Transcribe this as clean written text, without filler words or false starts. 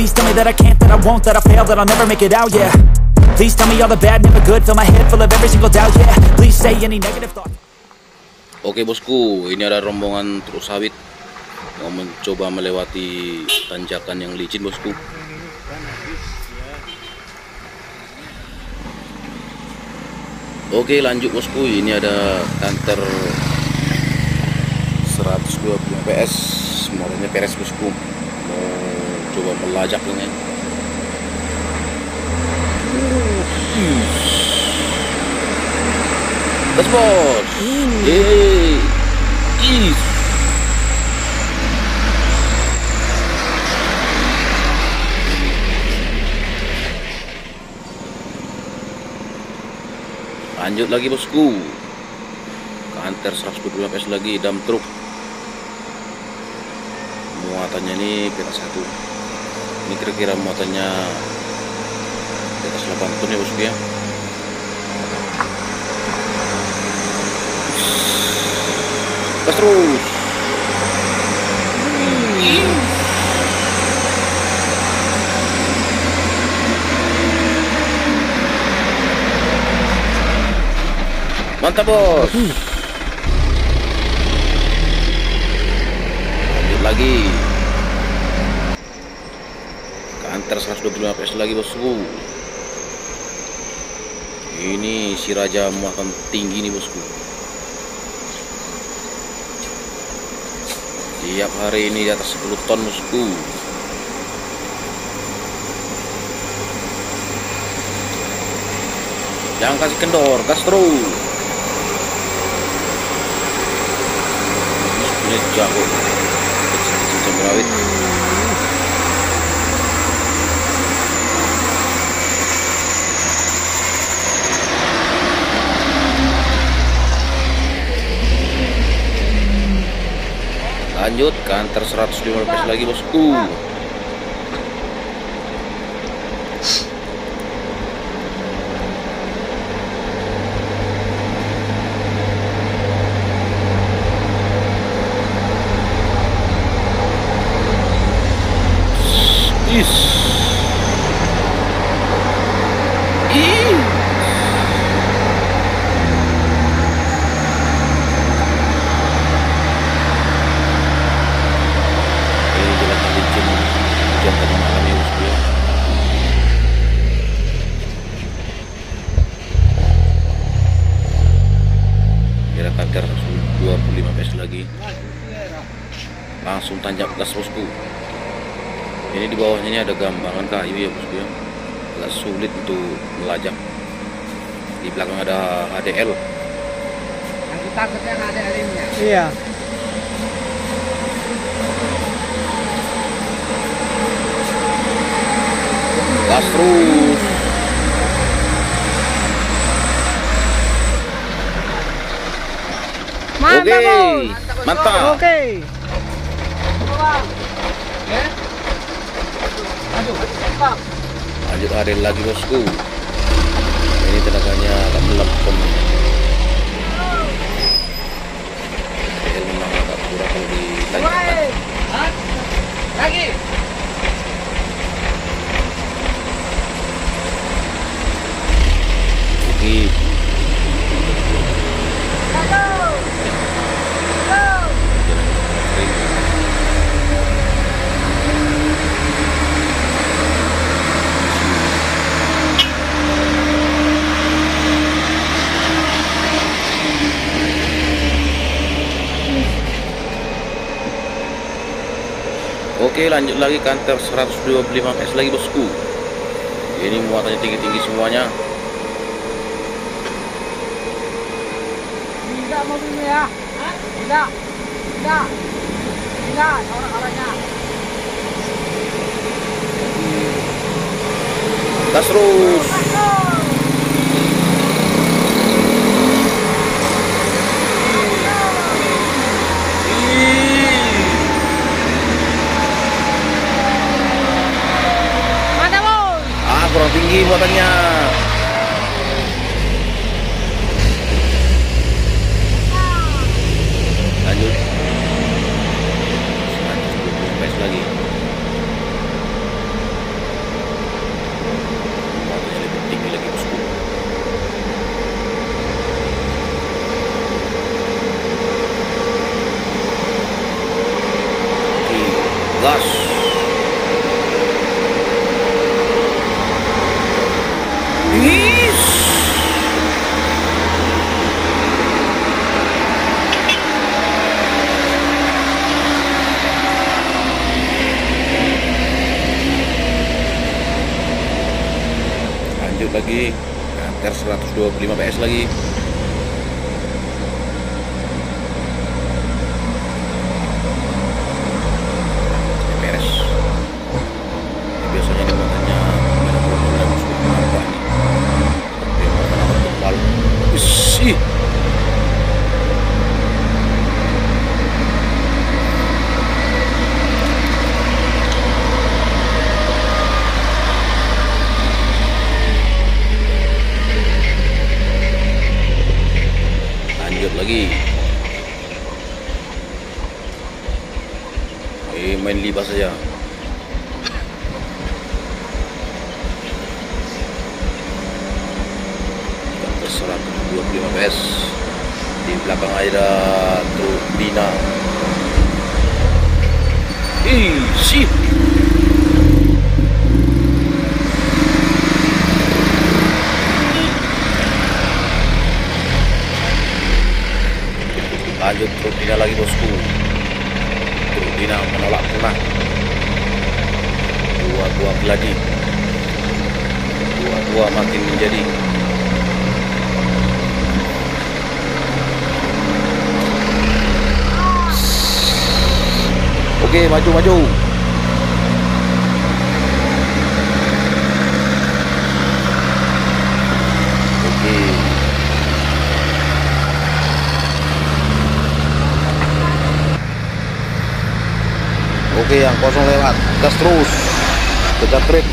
Please tell me that I can't, that I won't, that I fail, that I'll never make it out, yeah. Please tell me all the bad, never good, fill my head full of every single doubt, yeah. Please say any negative thought. Oke bosku, ini ada rombongan truk sawit mau mencoba melewati tanjakan yang licin bosku. Oke lanjut bosku, ini ada kantor 120 PS, motornya peres bosku, mau coba melajak ini. Gas bos. Lanjut lagi bosku, kantor 125 PS lagi, dump truk, muatannya ini petak 1. Ini kira-kira muatannya di atas 8 ton ya bosku ya. Gas terus. Mantap bos. Lanjut lagi, kantor 125 PS lagi bosku. Ini si raja muatan tinggi nih bosku. Tiap hari ini di atas 10 ton bosku. Jangan kasih kendor, gas terus. Ini jago campur rawit. Lanjut kantor 115 lagi bosku. Kantor 25 PS lagi, langsung tanjak gas bosku. Ini di bawahnya ini ada gambangan kayu ya bosku ya, agak sulit untuk melajak. Di belakang ada HDL. Aku takutnya nggak ada alimnya. Iya. Gas terus. Mantap, bos. Mantap. Oke. Lanjut ada lagi bosku. Ini tenaganya agak melempem. Memang agak kurang kalau ditanyakan. Lagi. Oke. Oke lanjut lagi kantor 125 PS lagi bosku. Ini muatannya tinggi-tinggi semuanya. Tidak mobilnya ya? Tidak. Orang-orangnya. Gas terus. Kurang tinggi muatannya. Lanjut. 120 PS lagi. lanjut lagi. Kanter 125 PS lagi. Beres. Biasanya ini makanya benar-benar musuh apa nih. Bagaimana tebal. Isi. Lanjut lagi. Main libas saja. Sampai 125 PS. Di belakang ada turbina. Isi. Lanjut turbina lagi bosku. Turbina menolak punah. Tua-tua geladi. Tua-tua makin menjadi. Oke, maju-maju. Oke. Oke, yang kosong lewat. Gas terus. Kejar trip.